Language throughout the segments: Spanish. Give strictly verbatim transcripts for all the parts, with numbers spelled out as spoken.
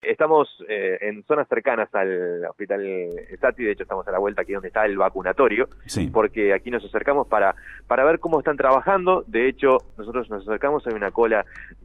estamos eh, en zonas cercanas al Hospital Sati, de hecho estamos a la vuelta aquí donde está el vacunatorio, sí. porque aquí nos acercamos para, para ver cómo están trabajando. De hecho, nosotros nos acercamos, hay una cola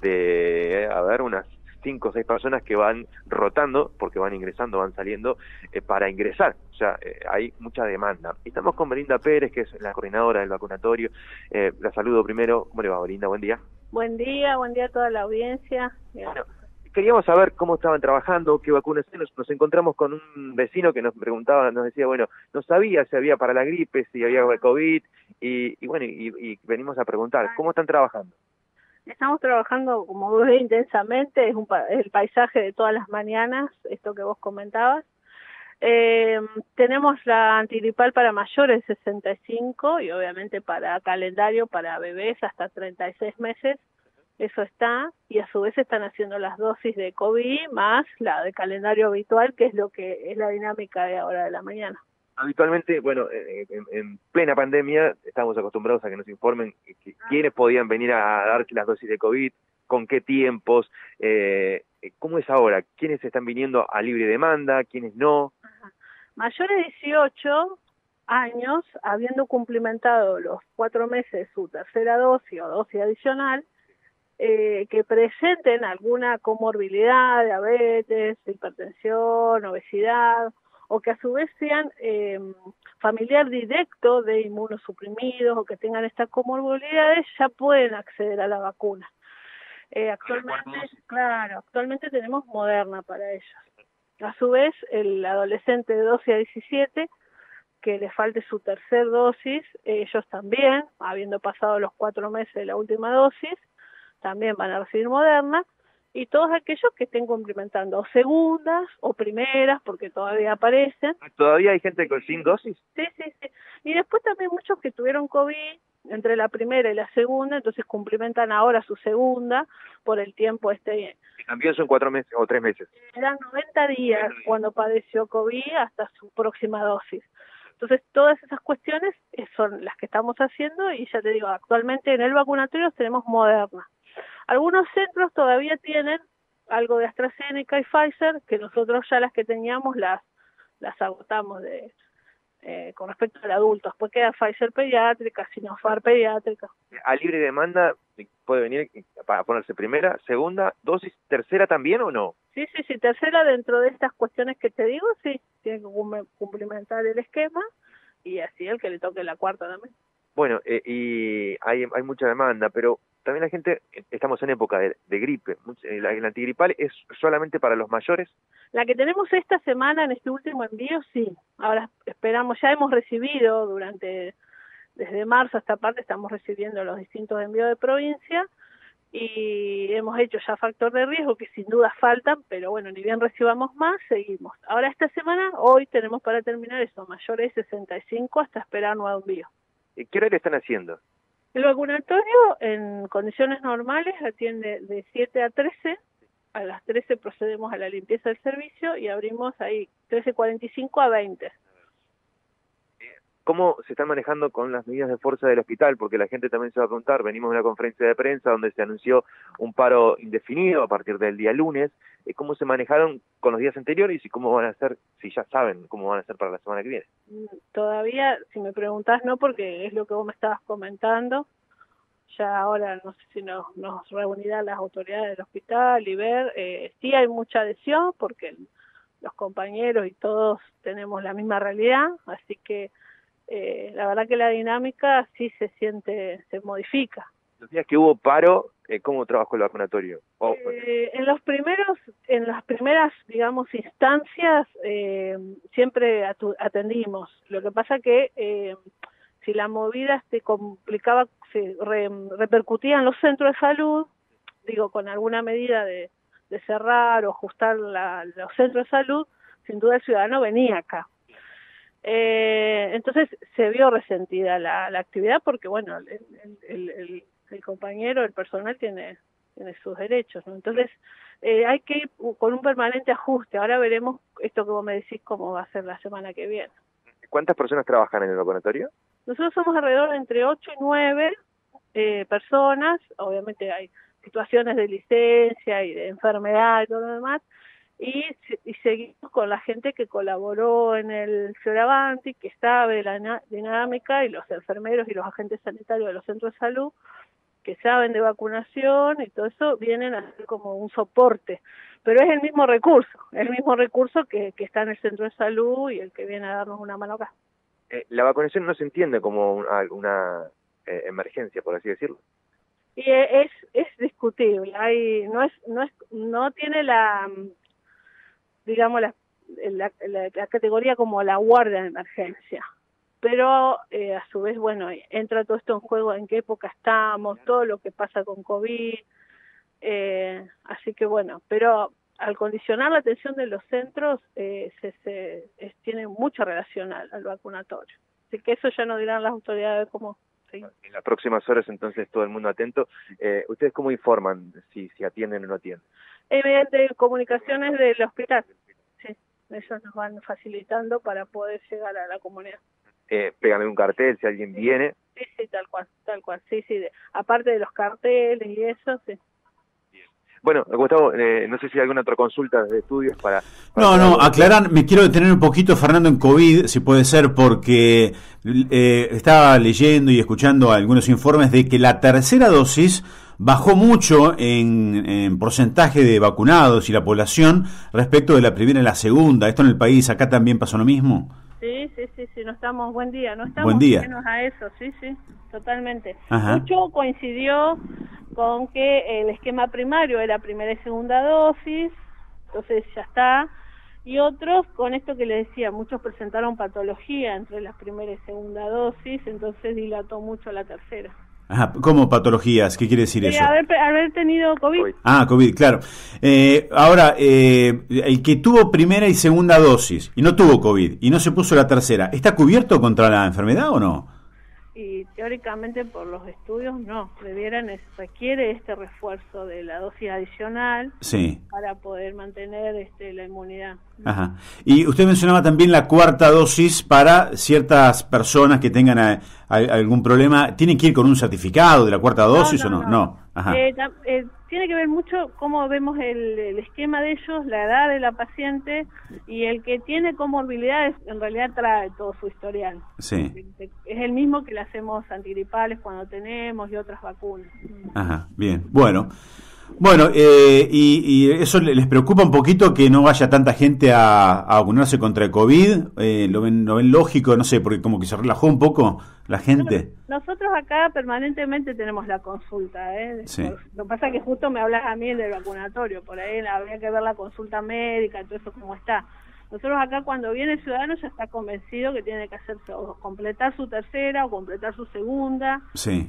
de, a ver, unas cinco o seis personas que van rotando, porque van ingresando, van saliendo, eh, para ingresar. O sea, eh, hay mucha demanda. Estamos con Belinda Pérez, que es la coordinadora del vacunatorio. Eh, la saludo primero. ¿Cómo le va, Belinda? Buen día. Buen día, buen día a toda la audiencia. Bueno, queríamos saber cómo estaban trabajando, qué vacunas. Nos, nos encontramos con un vecino que nos preguntaba, nos decía, bueno, no sabía si había para la gripe, si había COVID, y, y bueno, y, y venimos a preguntar, ¿cómo están trabajando? Estamos trabajando, como vos ves, intensamente, es, un, es el paisaje de todas las mañanas, esto que vos comentabas. Eh, tenemos la antigripal para mayores de sesenta y cinco y obviamente para calendario para bebés hasta treinta y seis meses, eso está, y a su vez están haciendo las dosis de COVID más la de calendario habitual, que es lo que es la dinámica de ahora de la mañana. Habitualmente, bueno, en, en plena pandemia estamos acostumbrados a que nos informen que, quiénes podían venir a darse las dosis de COVID, con qué tiempos, eh, ¿cómo es ahora? ¿Quiénes están viniendo a libre demanda? ¿Quiénes no? Ajá. Mayores de dieciocho años, habiendo cumplimentado los cuatro meses su tercera dosis o dosis adicional, eh, que presenten alguna comorbilidad, diabetes, hipertensión, obesidad, o que a su vez sean eh, familiar directo de inmunosuprimidos o que tengan estas comorbilidades, ya pueden acceder a la vacuna. Eh, actualmente, claro, actualmente tenemos Moderna para ellos. A su vez, el adolescente de doce a diecisiete, que le falte su tercer dosis, ellos también, habiendo pasado los cuatro meses de la última dosis, también van a recibir Moderna. Y todos aquellos que estén cumplimentando o segundas o primeras, porque todavía aparecen. ¿Todavía hay gente con sin dosis? Sí, sí, sí. Y después también muchos que tuvieron COVID entre la primera y la segunda, entonces cumplimentan ahora su segunda por el tiempo este. También son cuatro meses o tres meses. Eran noventa días cuando padeció COVID hasta su próxima dosis. Entonces todas esas cuestiones son las que estamos haciendo y ya te digo, actualmente en el vacunatorio tenemos Moderna. Algunos centros todavía tienen algo de AstraZeneca y Pfizer, que nosotros ya las que teníamos las las agotamos de eh, con respecto al adulto. Después queda Pfizer pediátrica, Sinopharm pediátrica. ¿A libre demanda puede venir para ponerse primera, segunda, dosis, tercera también o no? Sí, sí, sí, tercera dentro de estas cuestiones que te digo, sí, tiene que cumplimentar el esquema y así el que le toque la cuarta también. Bueno, eh, y hay, hay mucha demanda, pero también la gente, estamos en época de, de gripe, la, la antigripal es solamente para los mayores. La que tenemos esta semana en este último envío, sí. Ahora esperamos, ya hemos recibido durante, desde marzo a esta parte, estamos recibiendo los distintos envíos de provincia y hemos hecho ya factor de riesgo que sin duda faltan, pero bueno, ni bien recibamos más, seguimos. Ahora esta semana, hoy tenemos para terminar eso, mayores de sesenta y cinco hasta esperar nuevo envío. ¿Qué hora le están haciendo? El vacunatorio en condiciones normales atiende de siete a trece, a las trece procedemos a la limpieza del servicio y abrimos ahí trece cuarenta y cinco a veinte. ¿Cómo se están manejando con las medidas de fuerza del hospital? Porque la gente también se va a preguntar, venimos de una conferencia de prensa donde se anunció un paro indefinido a partir del día lunes, ¿cómo se manejaron con los días anteriores y cómo van a ser, si ya saben cómo van a ser para la semana que viene? Todavía, si me preguntás, no, porque es lo que vos me estabas comentando. Ya ahora no sé si nos, nos reunirán las autoridades del hospital y ver, eh, sí hay mucha adhesión porque los compañeros y todos tenemos la misma realidad, así que eh, la verdad que la dinámica sí se siente, se modifica. Los días que hubo paro, eh, ¿cómo trabajó el vacunatorio? Oh, eh, en los primeros, en las primeras, digamos, instancias, eh, siempre atendimos. Lo que pasa que eh, si la movida se complicaba, se re, repercutía en los centros de salud, digo, con alguna medida de, de cerrar o ajustar la, los centros de salud, sin duda el ciudadano venía acá. Eh, entonces se vio resentida la, la actividad porque, bueno, el, el, el, el compañero, el personal tiene, tiene sus derechos, ¿no? Entonces eh, hay que ir con un permanente ajuste. Ahora veremos esto que vos me decís cómo va a ser la semana que viene. ¿Cuántas personas trabajan en el vacunatorio? Nosotros somos alrededor de entre ocho y nueve eh, personas. Obviamente hay situaciones de licencia y de enfermedad y todo lo demás, y, y seguimos con la gente que colaboró en el Fioravanti, que sabe la dinámica, y los enfermeros y los agentes sanitarios de los centros de salud, que saben de vacunación y todo eso, vienen a hacer como un soporte. Pero es el mismo recurso, el mismo recurso que, que está en el centro de salud y el que viene a darnos una mano acá. Eh, la vacunación no se entiende como una, una eh, emergencia, por así decirlo. Y es es discutible, hay no es no es no tiene la digamos la la, la, la categoría como la guardia de emergencia, pero eh, a su vez, bueno, entra todo esto en juego, en qué época estamos, todo lo que pasa con COVID, eh, así que bueno, pero al condicionar la atención de los centros eh, se, se es, tiene mucha relación al, al vacunatorio, así que eso ya nos dirán las autoridades cómo. Sí. En las próximas horas, entonces, todo el mundo atento. Eh, ¿Ustedes cómo informan si, si atienden o no atienden? Eh, mediante comunicaciones del hospital. Sí, ellos nos van facilitando para poder llegar a la comunidad. Eh, péganme un cartel si alguien sí. viene. Sí, sí, tal cual, tal cual. Sí, sí, de, aparte de los carteles y eso, sí. Bueno, Gustavo, eh, no sé si hay alguna otra consulta de estudios para... para no, no, aclarar, me quiero detener un poquito, Fernando, en COVID, si puede ser, porque eh, estaba leyendo y escuchando algunos informes de que la tercera dosis bajó mucho en, en porcentaje de vacunados y la población respecto de la primera y la segunda. ¿Esto en el país acá también pasó lo mismo? Sí, sí, sí, sí, no estamos, buen día, no estamos buen día. menos a eso, sí, sí, totalmente. Ajá. Mucho coincidió con que el esquema primario era primera y segunda dosis, entonces ya está, y otros con esto que les decía, muchos presentaron patología entre la primera y segunda dosis, entonces dilató mucho la tercera. Ajá, ¿cómo patologías? ¿Qué quiere decir sí, eso? Haber, haber tenido COVID. COVID. Ah, COVID, claro. Eh, ahora, eh, el que tuvo primera y segunda dosis y no tuvo COVID y no se puso la tercera, ¿está cubierto contra la enfermedad o no? Y teóricamente por los estudios no, debieran, requiere este refuerzo de la dosis adicional sí. para poder mantener este, la inmunidad. Ajá. Y usted mencionaba también la cuarta dosis para ciertas personas que tengan a, a, algún problema. ¿Tienen que ir con un certificado de la cuarta dosis no, no, o no? No, no. Ajá. Eh, eh, tiene que ver mucho cómo vemos el, el esquema de ellos, la edad de la paciente, y el que tiene comorbilidades en realidad trae todo su historial. Sí. Es el mismo que le hacemos antigripales cuando tenemos y otras vacunas. Ajá, bien. Bueno. Bueno, eh, y, y eso les preocupa un poquito que no vaya tanta gente a, a vacunarse contra el COVID. Eh, ¿lo ven, lo ven lógico? No sé, porque como que se relajó un poco la gente. Nosotros acá permanentemente tenemos la consulta, ¿eh? Sí. Lo que pasa es que justo me hablas a mí del vacunatorio, por ahí habría que ver la consulta médica, todo eso cómo está. Nosotros acá cuando viene el ciudadano ya está convencido que tiene que hacerse o completar su tercera o completar su segunda. Sí.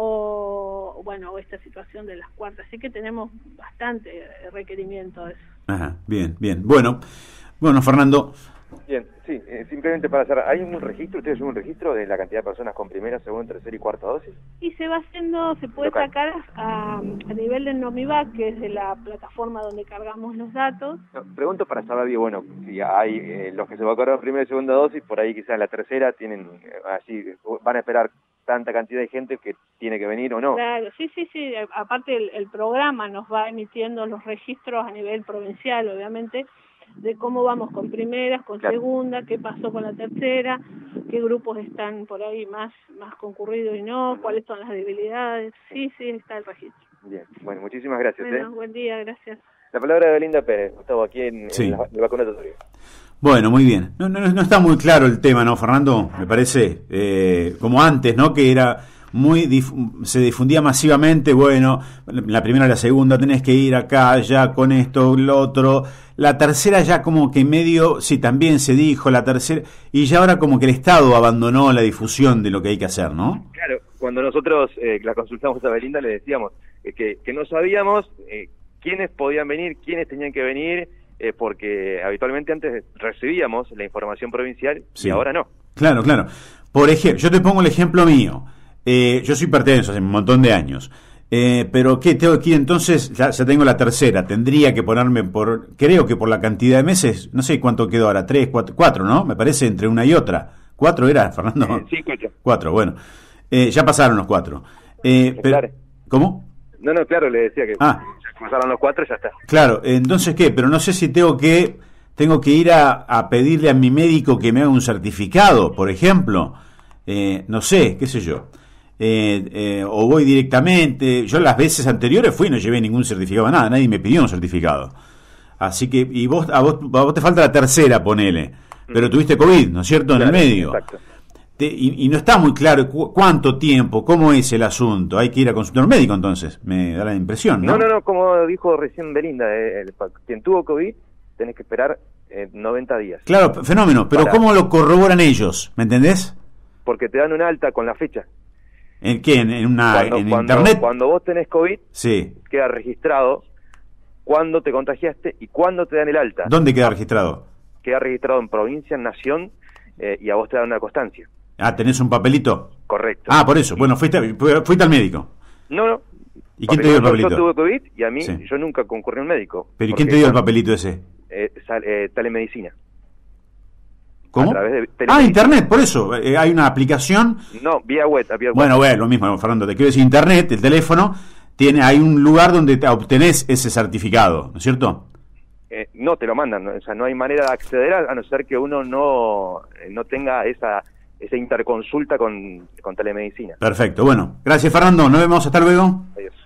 O, bueno, esta situación de las cuartas. Así que tenemos bastante requerimiento de eso. Ajá, bien, bien. Bueno, bueno, Fernando. Bien, sí, eh, simplemente para hacer, ¿hay un registro, ustedes tienen un registro de la cantidad de personas con primera, segunda, tercera y cuarta dosis? Y se va haciendo, se puede Local. sacar a, a nivel del NOMIVAC, que es de la plataforma donde cargamos los datos. No, pregunto para saber bien, bueno, si hay eh, los que se vacunaron primera y segunda dosis, por ahí quizás la tercera tienen, eh, así, van a esperar tanta cantidad de gente que tiene que venir o no. Claro, sí, sí, sí, aparte el, el programa nos va emitiendo los registros a nivel provincial, obviamente, de cómo vamos con primeras, con claro. segunda, qué pasó con la tercera, qué grupos están por ahí más más concurridos y no, cuáles son las debilidades. Sí, sí, está el registro. Bien, bueno, muchísimas gracias. Bueno, ¿eh? Buen día, gracias. La palabra de Belinda Pérez, Gustavo, aquí en, sí. en el vacunatorio. Bueno, muy bien. No, no, no está muy claro el tema, ¿no, Fernando? Me parece, eh, como antes, ¿no? Que era muy dif- se difundía masivamente, bueno, la primera y la segunda tenés que ir acá, allá, con esto, lo otro. La tercera ya como que medio, sí, también se dijo, la tercera, y ya ahora como que el Estado abandonó la difusión de lo que hay que hacer, ¿no? Claro, cuando nosotros eh, la consultamos a Belinda le decíamos eh, que, que no sabíamos eh, quiénes podían venir, quiénes tenían que venir, eh, porque habitualmente antes recibíamos la información provincial sí. y ahora no. Claro, claro. Por ejemplo, yo te pongo el ejemplo mío. Eh, yo soy pertenso hace un montón de años, eh, pero ¿qué tengo aquí? Entonces ya, ya tengo la tercera, tendría que ponerme por, creo que por la cantidad de meses, no sé cuánto quedó ahora, tres, cuatro, cuatro, ¿no? Me parece entre una y otra. ¿Cuatro era, Fernando? Eh, sí, cuatro. Cuatro, bueno. Eh, ya pasaron los cuatro. Eh, pero, claro. ¿Cómo? No, no, claro, le decía que ah. cruzaron los cuatro y ya está. Claro, entonces, ¿qué? Pero no sé si tengo que tengo que ir a, a pedirle a mi médico que me haga un certificado, por ejemplo. Eh, no sé, qué sé yo. Eh, eh, o voy directamente. Yo las veces anteriores fui y no llevé ningún certificado, nada, nadie me pidió un certificado. Así que, y vos a vos, a vos te falta la tercera, ponele. Pero tuviste COVID, ¿no es cierto?, en Claro, el medio. Exacto. Te, y, y no está muy claro cu cuánto tiempo, cómo es el asunto. Hay que ir a consultar a un médico, entonces, me da la impresión, ¿no? No, no, no, como dijo recién Belinda, eh, el, quien tuvo COVID tenés que esperar eh, noventa días. Claro, fenómeno, pero Para. ¿cómo lo corroboran ellos? ¿Me entendés? Porque te dan un alta con la fecha. ¿En qué? ¿En, en una Cuando, en cuando, internet? cuando vos tenés COVID, Sí. queda registrado cuándo te contagiaste y cuándo te dan el alta. ¿Dónde queda registrado? Queda registrado en provincia, en nación, eh, y a vos te dan una constancia. Ah, ¿tenés un papelito? Correcto. Ah, por eso. Bueno, fuiste, fuiste al médico. No, no. ¿Y quién Porque te dio el yo- papelito? Yo tuve COVID y a mí, Sí. yo nunca concurrí a un médico. ¿Pero y Porque quién te dio el con- papelito ese? Eh, sal- eh, telemedicina. ¿Cómo? A través de Ah, telemedicina. internet, por eso. Eh, hay una aplicación. No, vía web. Vía web. Bueno, bueno, lo mismo, Fernando. Te quiero decir, internet, el teléfono, tiene, hay un lugar donde te obtenés ese certificado, ¿no es cierto? Eh, no te lo mandan, ¿no? O sea, no hay manera de acceder a, a no ser que uno no, eh, no tenga esa, esa interconsulta con, con telemedicina. Perfecto. Bueno, gracias, Fernando. Nos vemos. Hasta luego. Adiós.